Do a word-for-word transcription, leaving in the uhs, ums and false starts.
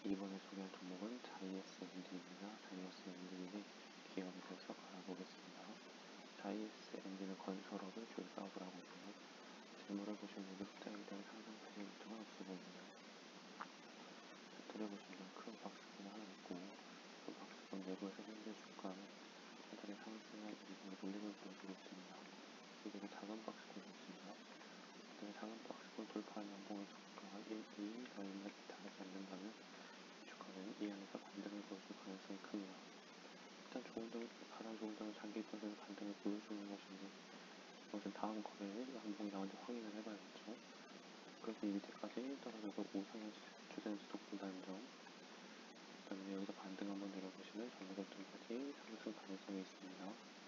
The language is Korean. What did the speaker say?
이번에 소개할 종목은 자이에스 엔진입니다. 자이에스 엔진의 기업에 대해서 알아보겠습니다. 자이에스 엔진은 건설업의 주 사업을 하고 있고요. 재물을 보시면 여기 숫자에 대한 상승세의 일정은 없어 보입니다. 차트를 보시면 큰 박스권이 하나 있고, 그 박스권 내부에서 현재 주가는 한 달에 상승한 이익을 올리고 보여주고 있습니다. 그리고 작은 박스권이 있습니다. 어떤 작은 박스권 돌파한 연봉의 주가가 일 이 더 이상 달하지 않는다면 주가는 이 안에서 반등을 보여줄 가능성이 큽니다. 일단 조금더 하단 조금더 장기적인 반등을 보여주는 것인데, 이것은 다음 거래에 연봉이 나오는지 확인을 해봐야겠죠. 그래서 이 밑에까지 떨어져도 우상향 추세는 지속된다는 점. 그다음에 여기서 반등 한번 내려보시면 전고점까지 상승 가능성이 있습니다.